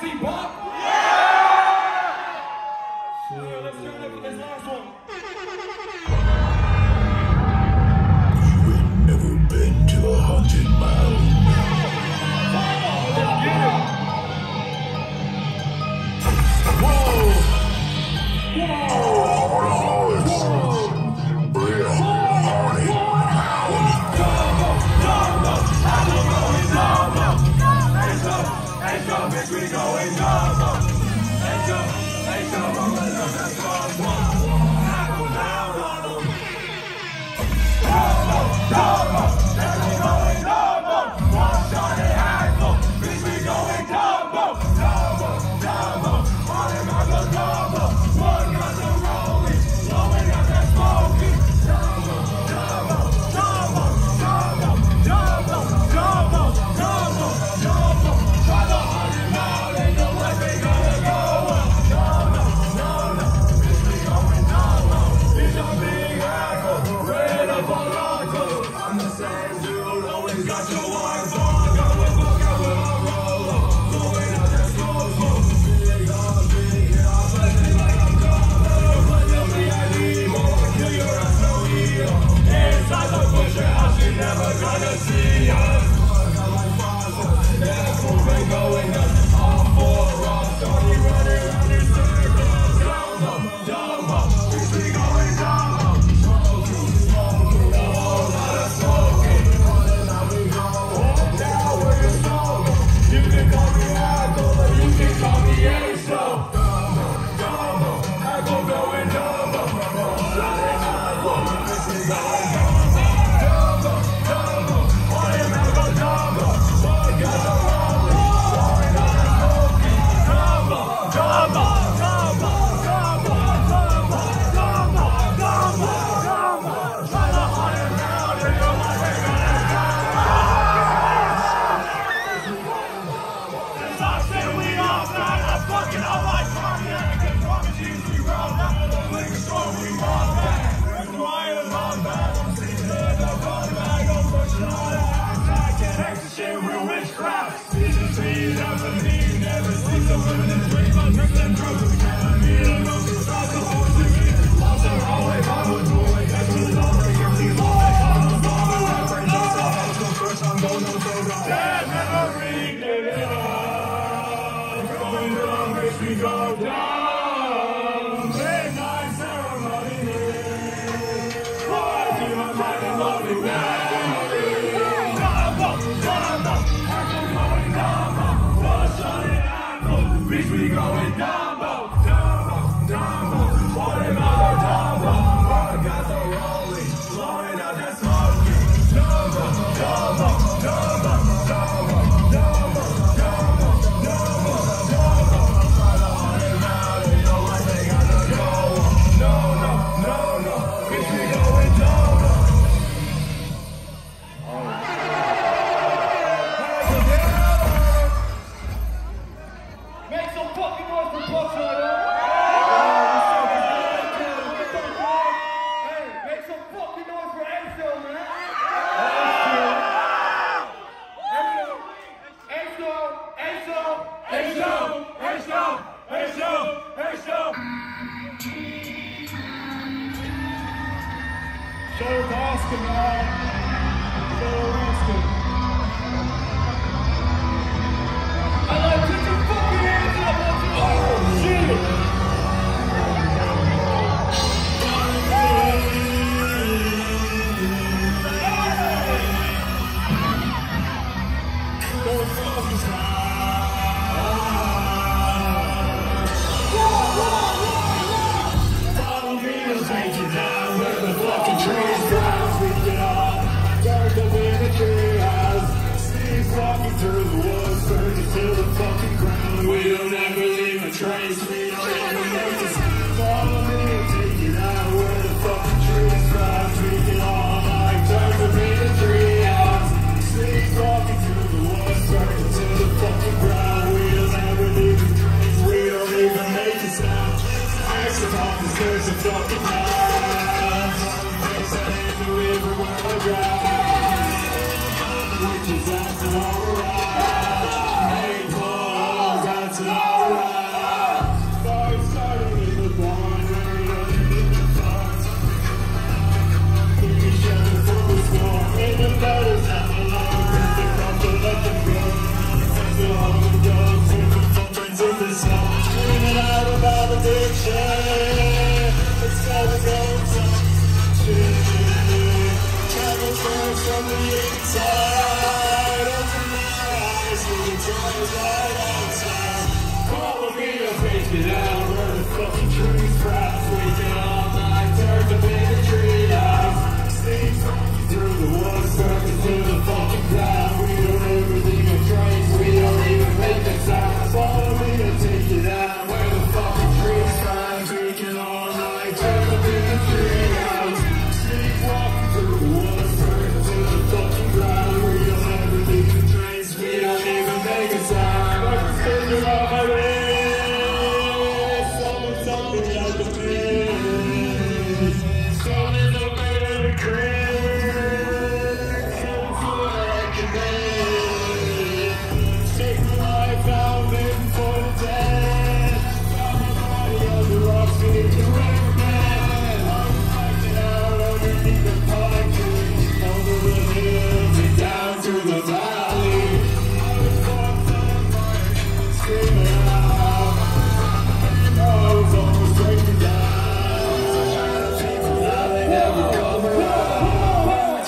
see Bob? Yeah! Let's turn up for this last one. You ain't never been to a haunted mound. that's alright. Fire started in the barn, running in the thoughts. We shouted for the storm, in the battles at the long. The cops will let them go. It's the hungry dogs, with the footprints in the snow. Screaming out about addiction. It's never going to change. Travel first from the inside. Open my eyes, see the toys right outside. Follow me to face it out, where the fucking trees crash. Waking all night, turn to big tree house. Sleep through the woods, circling through the fucking cloud. We don't ever leave a trace, we don't even make a sound. Follow me to take it out, where the fucking trees crash. Waking all night, turn to big tree house. Sleep walking through the woods, circling through the fucking cloud. We don't ever leave a trace, we don't even make a sound. I'm spinning on my wrist, someone's something out the mist. Someone's up in the crib, someone's what I can make. Take my life out, living for the dead. Found my body on the rocks, beneath the riverbed. I'm fighting out underneath the pine tree, over the hills and down through the valley. I was fucked on fire, screaming out. I was almost breaking down. Now they never come around.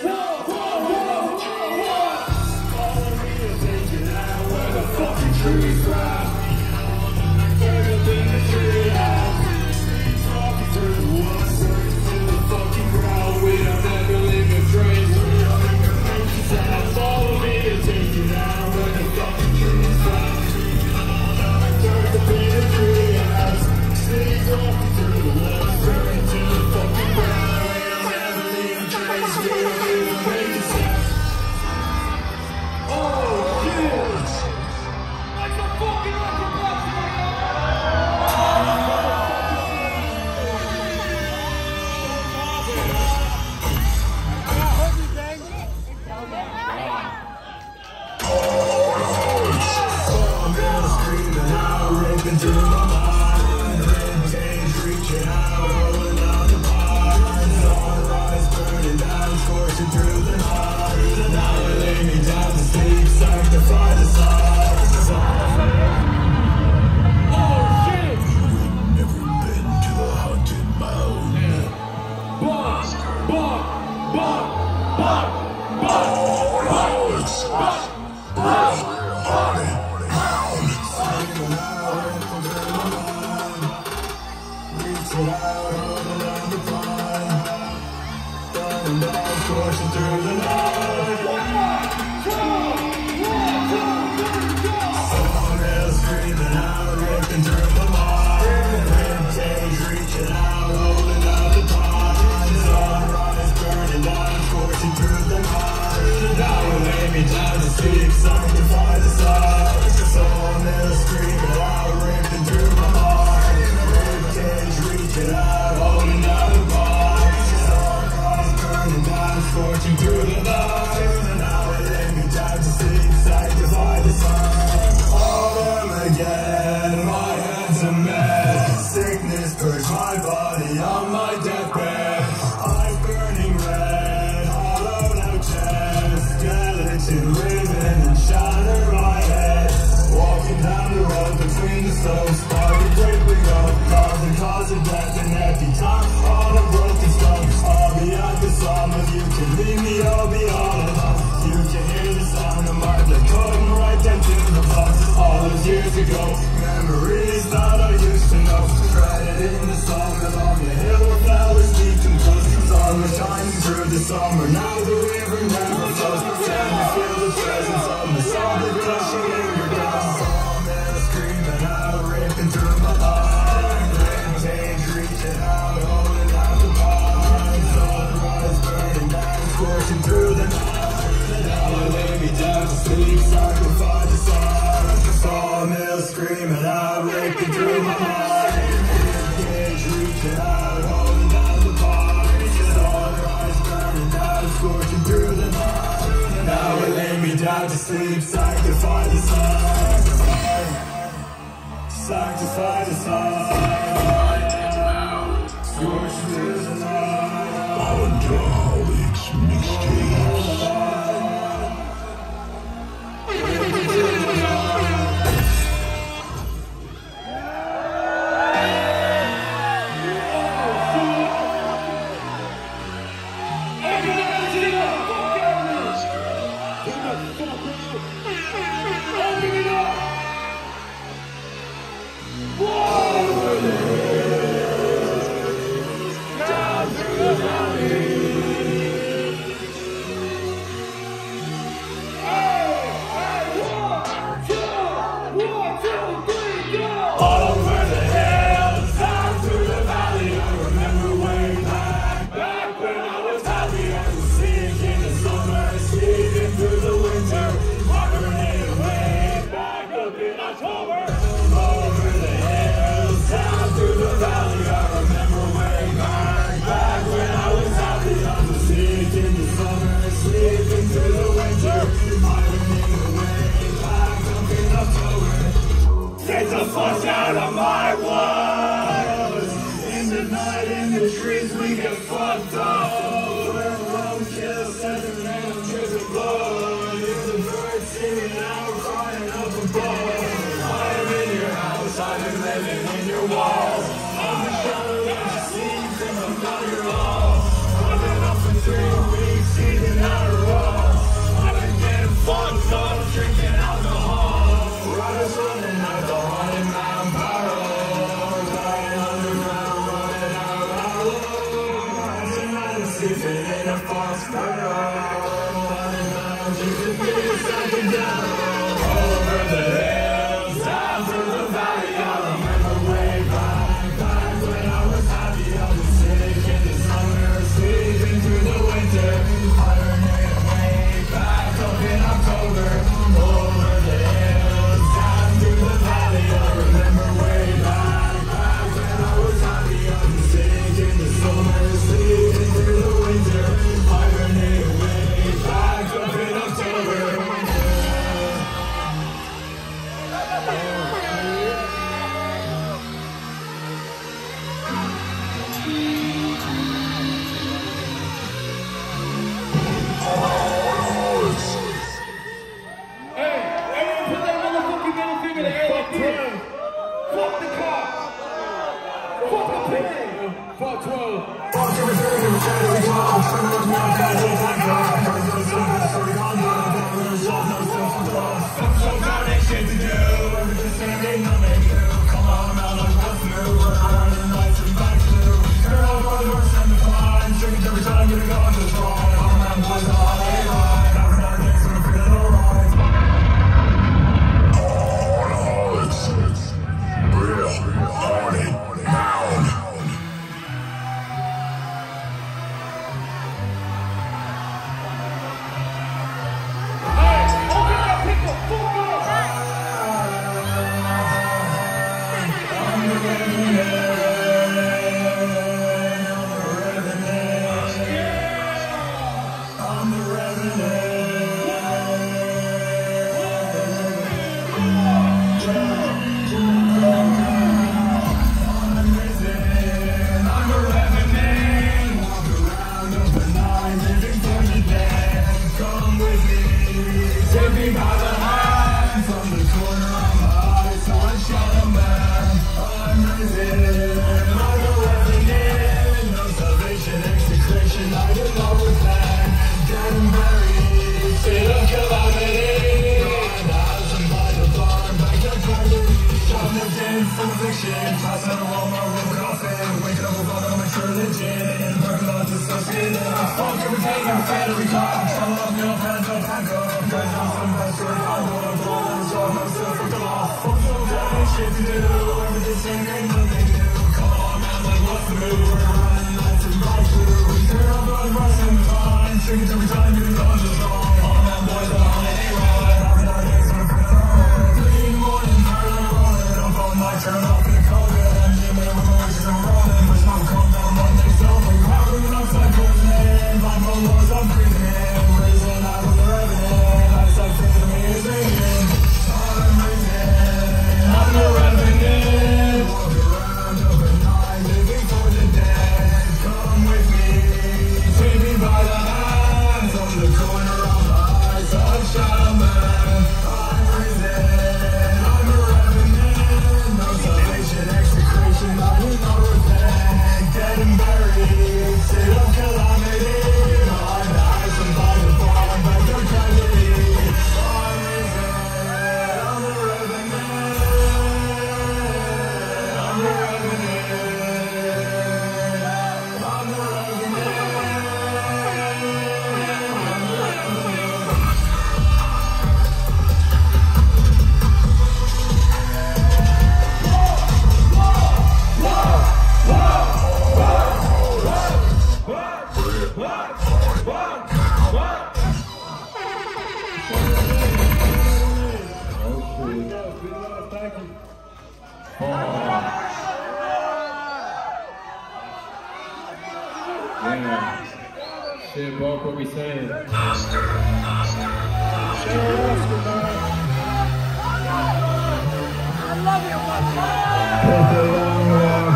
Follow me to take it out, where the fucking trees ground. Turn up in the tree house. Streets walking through the woods, searching through the fucking ground. We don't ever leave a trace, we don't even make a sound. Follow me to take it out, where the fucking trees ground. Turn up in the tree house. Streets walking through the woods, searching through the fucking ground. We don't ever leave a trace, we don't even make a sound. Oh, yes! Like the fucking ripping through my mind, ribcage reaching out, rolling out the pine. Sunrise burning down, scorching through the night. Now I lay me down to sleep, sanctify the sun. Oh shit! Never been to a haunted mountain. Bonk, bonk, bonk, bonk, bonk, bonk, Reaching out, holding on the pine. Burning down, scorching through the night. Sawmill screaming out, ripping through my mind. Ribcage reaching out, holding on the pine. Sunrise burning down, scorching through the night. Now I lay me down to sleep, sanctify the sun. Sawmill screaming out, ripping through my mind. Ribcage reaching out, holding on the pine. Sunrise burning down, scorching through the night. Now I lay me down to sleep, sanctify the sun. Autumn again, my head's a mess. Sickness purged my body on my deathbed. Eyes burning red, hollowed out chest. Skeleton risen and shatter my head. Walking down the road between the stones, sparking breaking up, causing death and empty time on a broken stone. I'll be at the summit, you can leave me, I'll be all alone. You can hear the sound of my blood cutting right down to the bone. All those years ago, memories that I used to know. Shredded in the sawmill on the hill where flowers decompose. Sun was shining through the summer, now the river never flows. Can you feel the presence of the summer crushing in your down? Sawmill screaming out, ripping through my mind. Ribcage reaching out, holding out the pine. Sunrise burning down, scorching through the night. Now I lay me down to sleep, sacrifice the sun. Sawmill screaming out, ripping through my mind. Ribcage reaching out, holding out the pine. Sunrise burning down, scorching through the night. Now I lay me down to sleep, sanctify the sun. side to side. Scorched through the night. Alcoholics Mixtapes. Get the fuck out of my world! In the night, in the streets, we get fucked up. We're roadkill, setting random dripping blood. Hear the birds singing out, crying up above. I'm in your house, I've been living in your walls. I'm the shadow that you see, think about your loss. I've been up for 3 weeks, eating out of raw. I've been getting fucked up, drinking alcohol. Riders running out the haunted mountain barrel. Dying underground, running out of hours. Tonight I'm sleeping in a false barrel. Running out, drinking beer, sucking down. Over the hills, down through the valley. I remember way back when I was happy. I was sick in the summer, sleeping through the winter. Hibernating way back up in October. Over the hills, down through the valley. I remember way back when I was happy. I was sick in the summer, sleeping through the winter. Hibernating way back up in October. I'm the revenant. Shane Bob, what we saying? Oscar, Oscar. I love you, Bucky. It's a long walk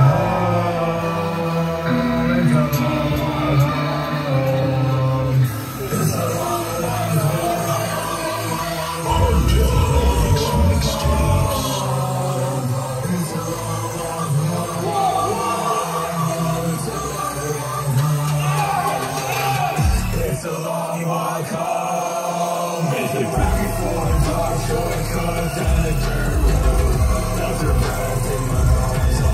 home. It's a long walk home. It's a long walk home. Hard drugs, mixtapes. It's a long walk home. It's a long walk home. It's a back and forth, dark shortcuts down the dirt road. Felt your breath in my eyes.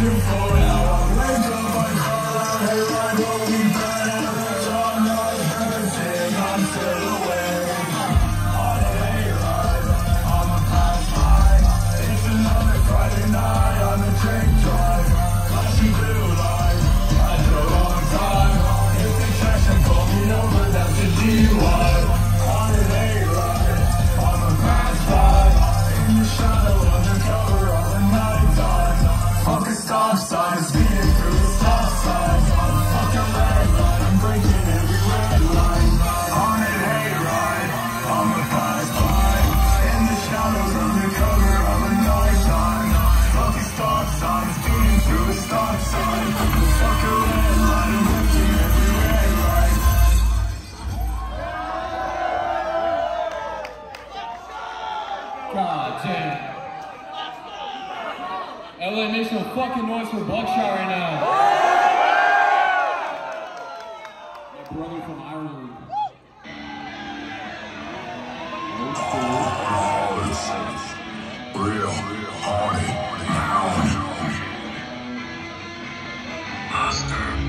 looking for. Now I wake up, I call out, hey, like, what we burn out. So I'm not everything, I'm still awake. On a hayride, on a past ride. It's another Friday night on the train drive. Flashing blue light, at the wrong time. If they catch and pull me over, that's a DUI. On a hayride, on a past ride. In the shadow of the cover of the night time. Fuck a stop sign, speeding through the stop sign. Fuck a red light, I'm breaking every red line. On a hayride, on the past ride. In the shadows of the cover of the night time. Fuck a stop sign, speeding through a stop sign. Fuck a red light, I'm breaking every red light. God damn. LA, make some fucking noise for Buckshot right now.